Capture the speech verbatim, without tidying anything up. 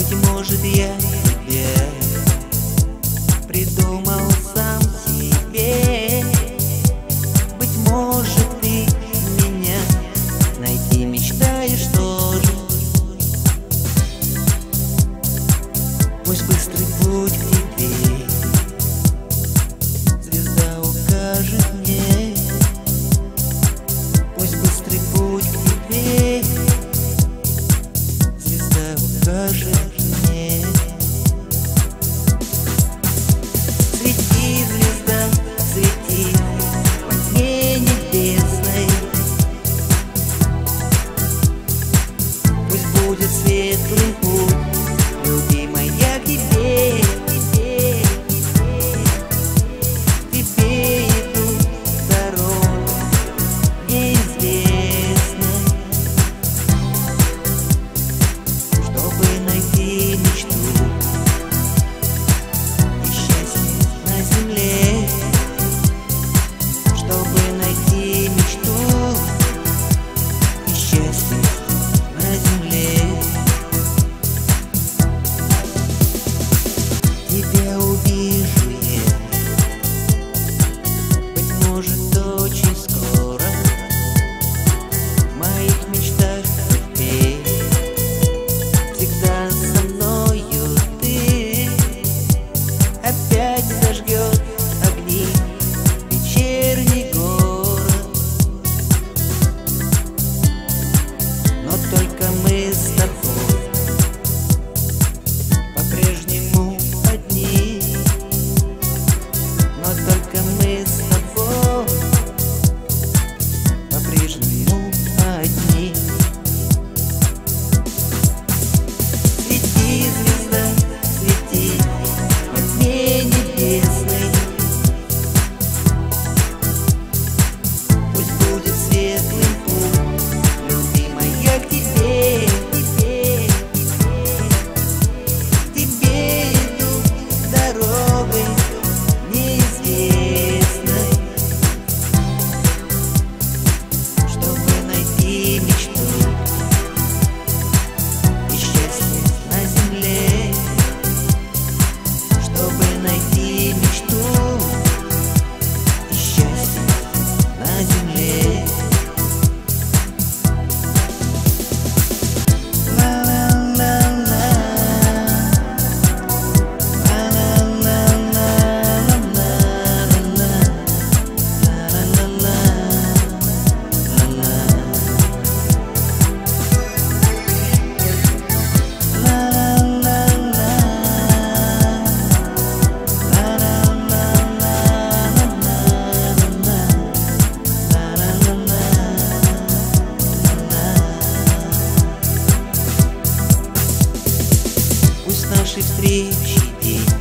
Быть может, я тебе придумал сам себе. Быть может, ты меня найти мечтаешь тоже. Пусть быстрый путь к тебе звезда укажет мне. Пусть быстрый путь к тебе звезда укажет мне. Свети, звезда, свети во тьме небесной. Пусть будет светлый путь, любимая, к тебе, тебе, тебе иду дорогой неизвестной, чтобы найти мечту и счастье на земле, чтобы найти мечту и счастье на земле. Тебя увижу я, быть может, очень скоро. В моих мечтах ты всегда со мною ты. Опять зажгет огни вечерний город, но только мы с тобой по-прежнему одни. Но только мы с тобой по-прежнему одни. Свети, звезда, свети во тьме небесной. Пусть будет светлый путь, любимая, к тебе, тебе, тебе иду дорогой неизвестной, чтобы найти мечту и счастье на земле, чтобы найти мечту и счастье на земле. Пусть наши встречи день